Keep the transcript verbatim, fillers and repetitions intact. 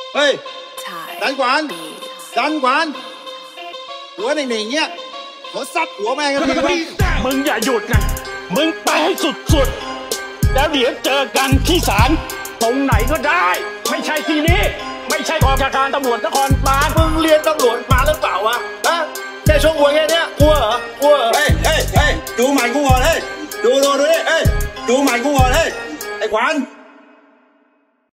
เฮ้ยดันขวานดันขวานหัวหนิ่งๆเงี้ยขอซัดหัวแม่งกันทีวะมึงอย่าหยุดนะมึงไปให้สุดๆแล้วเดี๋ยวเจอกันที่ศาลตรงไหนก็ได้ไม่ใช่ที่นี่ไม่ใช่กองบัญชาการตำรวจนครบาลมึงเรียนตำรวจมาหรือเปล่าวะฮะแค่ชกมวยแค่นี้กลัวเหรอกลัวเฮ้ยเฮ้ยเฮ้ยดูใหม่กูก่อนเฮ้ยดูดูดูดิเฮ้ยดูใหม่กูก่อนเฮ้ยไอ้ขวาน